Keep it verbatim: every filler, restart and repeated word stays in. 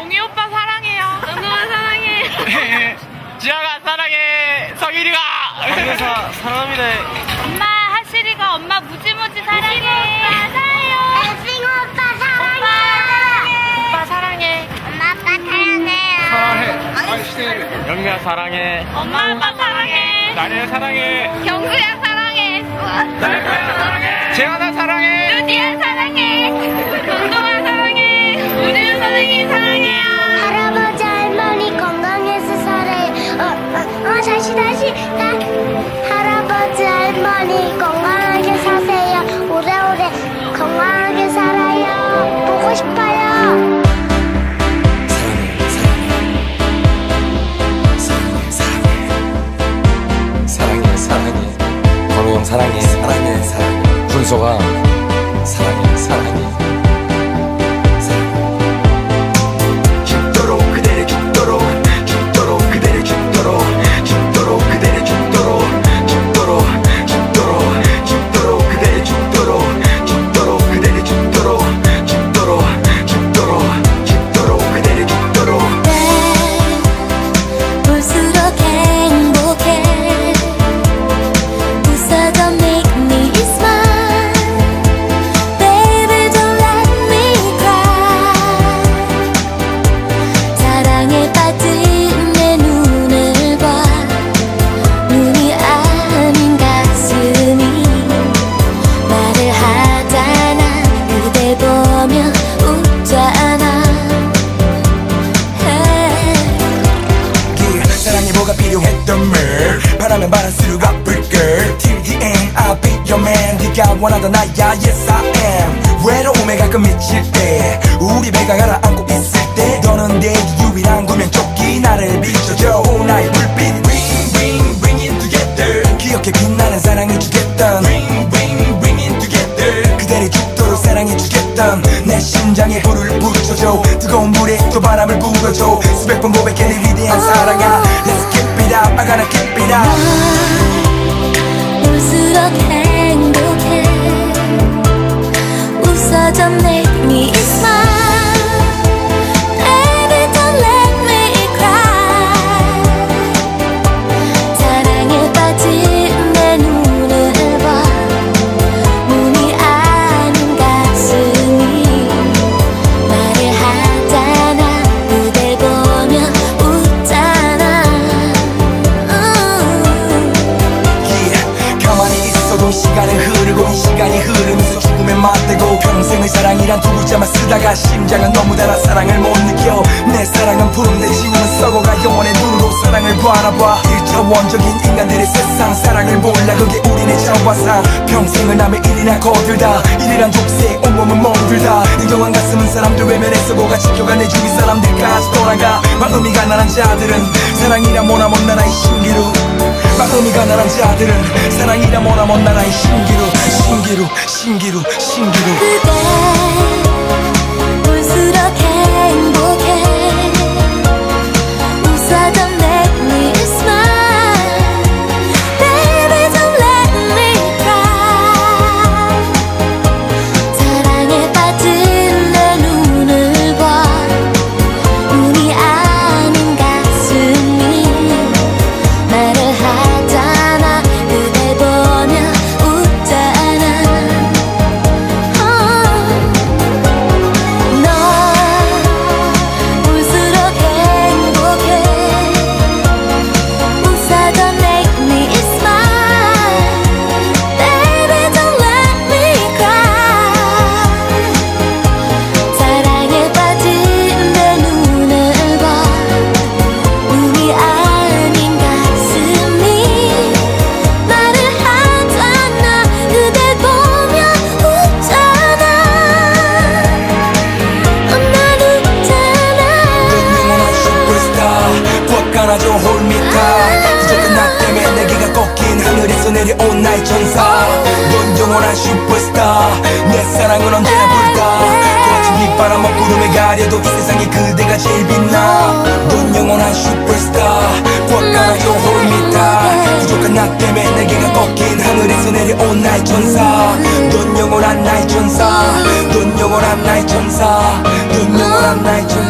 동희 오빠 사랑해요. 은우가 사랑해. 지아가 사랑해. 성일이가. 강여사 사랑합니다. 엄마 하실이가 엄마 무지무지 사랑해. 오빠 사랑해요. 싱 오빠 사랑해. 오빠 사랑해. 엄마 아빠 사랑해요. 사랑해. 영미야 사랑해. 엄마 아빠 사랑해. 나를 사랑해. 경수야 사랑해. 나를 사랑해. 재현아 사랑해. 루디야 사랑해. 동동아 사랑해. 우리 선생님 사랑해요. 할아버지 할머니 건강해서 살아요. 어, 어, 어 다시 다시 나 할아버지 할머니 건강하게 사세요. 오래오래 건강하게 살아요. 보고 싶어요. 사랑해 사랑해 건우 형 사랑해 사랑해 사랑해 준서가 사랑해 사랑해 죽도록 그대를 죽도록 죽도록 그대를 죽도록 죽도록 그대를 죽도록 죽도록 죽도록 죽도록 그대를 죽도록 죽도록 그대를 죽도록 죽도록 죽도록 죽도록 그대를 죽도록 볼수록 행복해. 바라면 바랄수록 아플 걸 Till the end I'll be your man 네가 원하던 나야 Yes I am 외로움에 가끔 미칠 때 우리 배가 가라앉고 있을 때 너는 내 유일한 구명조끼 나를 비춰줘 나의 불빛 Bring bring bring it together 기억해 빛나는 사랑해주겠던 Bring bring bring it together 그대를 죽도록 사랑해주겠던 내 심장에 불을 붙여줘 뜨거운 물에 또 바람을 불어줘 수백 번 고백해 내 위대한 사랑아 Let's keep it up I gotta keep it up 볼수록 행복해. 웃어줘 make me smile. Baby don't let me cry. 사랑에 빠진 내 눈을 봐. 눈이 아닌 가슴이 말을 하잖아. 그댈 보며 웃잖아. 시간은 흐르고 이 시간이 흐르면서 죽음에 맞대고 평생의 사랑이란 두 글자만 쓰다가 심장은 너무 달아 사랑을 못 느껴 내 사랑은 푸른 내 지우는 썩어가 영원의 눈으로 사랑을 바라봐 일차원적인 인간들의 세상 사랑을 몰라 그게 우리네 자화상 평생을 남의 일이나 거들다 일이란 족쇄 온몸은 멍들다 인정한 가슴은 사람들 외면에 썩어가 지켜가 내 주위 사람들까지 돌아가 마음이 가난한 자들은 사랑이란 뭐나먼 나라의 신기루 마음이 가난한 자들은 사랑이란 뭐나먼 나라의 신기루 신기루 신기루 신기루 그대 볼수록 행복해. 웃어줘 make me smile. Baby don't let me cry. 사랑에 빠진 내 눈을 봐. 눈이 아닌 가슴이 말을 하잖아. 그댈 보며 웃잖아. 너 볼수록 행복해. 웃어줘 make me smile. Baby don't let me cry. 사랑에 빠진 내 눈을 봐. 눈이 아닌 가슴이 말을 하잖아. 그댈 보며 웃잖아. 난 웃잖아. 영원한 슈퍼스타 꽉 안아줘 hold me tight 부족한 나 때문에 내게가 꺾인 하늘에서 내려온 나의 천사 넌 영원한 슈퍼스타 내 사랑은 언제나 불타 거친 빗바람 구름에 가려도 이 세상에 그대가 제일 빛나 넌 영원한 슈퍼스타 꽉 안아줘 hold me tight 부족한 나 때문에 내게가 꺾인 하늘에서 내려온 나의 천사 넌 영원한 나의 천사 넌 영원한 나의 천사 넌 영원한 나의 천사